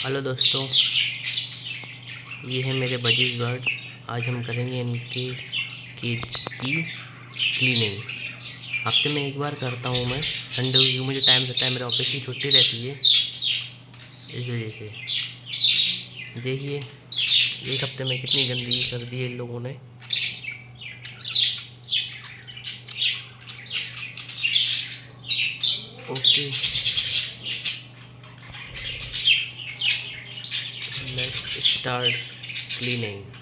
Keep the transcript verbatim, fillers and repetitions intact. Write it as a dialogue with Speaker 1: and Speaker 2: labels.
Speaker 1: Hello दोस्तों, ये है मेरे बजीज बर्ड्स। आज हम करेंगे इनके केज की क्लीनिंग। हफ्ते में एक बार करता हूँ मैं, संडे को मुझे टाइम रहता है, मेरे ऑफिस की छुट्टी रहती है, इस वजह से। देखिए एक हफ्ते में कितनी गंदगी कर दी है इन लोगों ने। Okay, let's start cleaning.